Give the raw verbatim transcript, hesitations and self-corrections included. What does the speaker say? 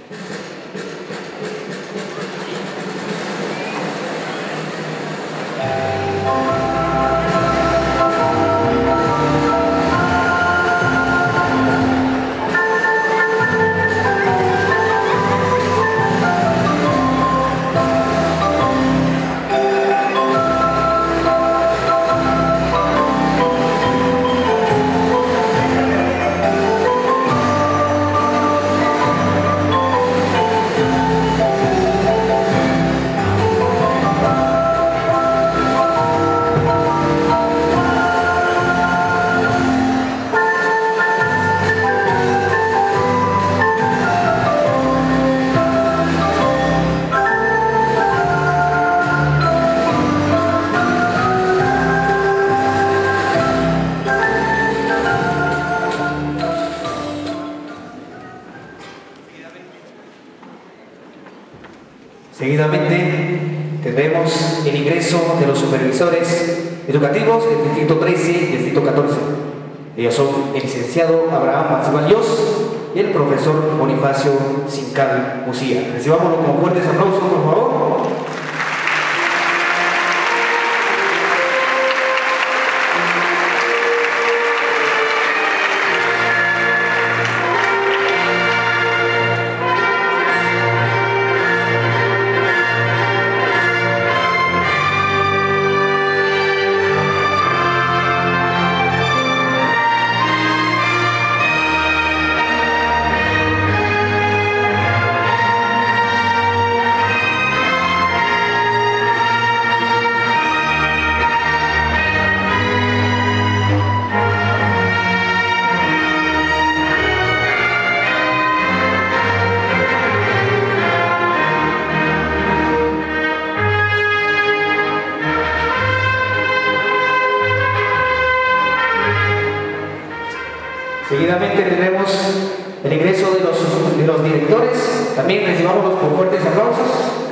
Seguidamente tendremos el ingreso de los supervisores educativos del Distrito trece y Distrito catorce. Ellos son el licenciado Abraham Matzibalios y el profesor Bonifacio Sincal Musía. Recibámoslo con fuertes aplausos, por favor. Seguidamente tenemos el ingreso de los, de los directores. También recibámoslos con fuertes aplausos.